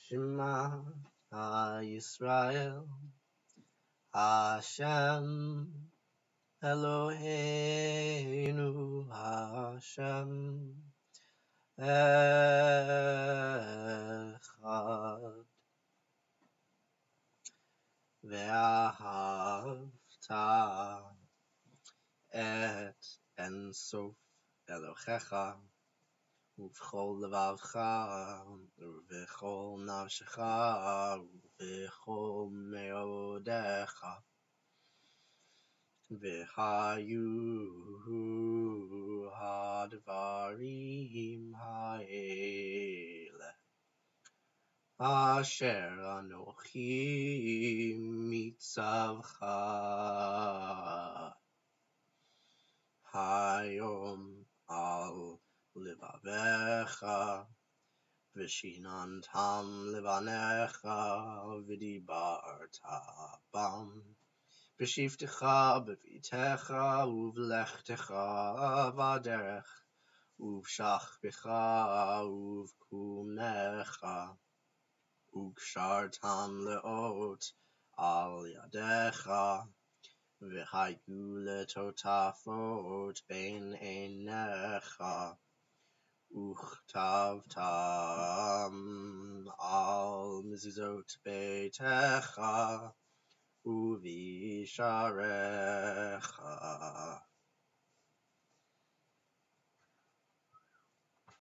Shema Yisrael Hashem Eloheinu Hashem Echad Ve'ahavta et Ensof Elohecha ובכל לבבך ובכל נפשך ובכל מאודך והיו הדברים האלה אשר אנוכי מצווך היום על לבביך ושיננתם לבניך ודיברת בם בשבתך בביתך ובלכתך בדרך ובשכבך ובקומך וקשרתם לאות על ידיך והיו לטוטפות בין עיניך וכתבתם על מזוזות ביתך ובשעריך